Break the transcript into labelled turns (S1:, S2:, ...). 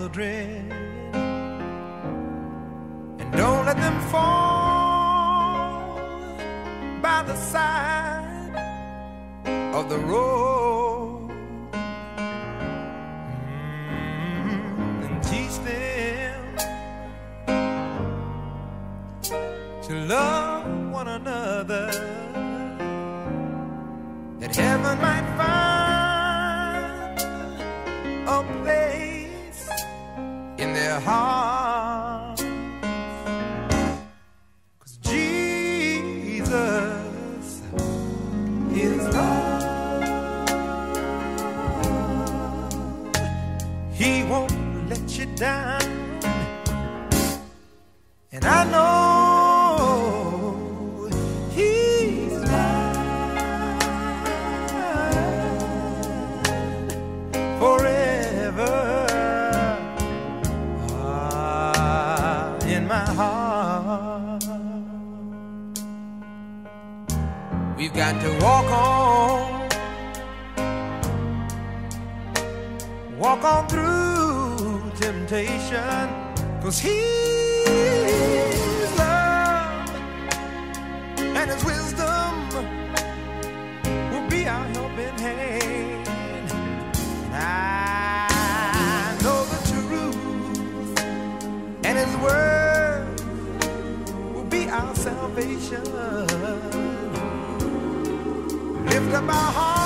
S1: children, and don't let them fall by the side of the road. And teach them to love one another, that heaven might find a place in their hearts. 'Cause Jesus is love. He won't let you down, and I know forever in my heart. We've got to walk on through temptation, 'cause His love and His wisdom will be our helping hand. I know the truth, and His word will be our salvation. Lift up our hearts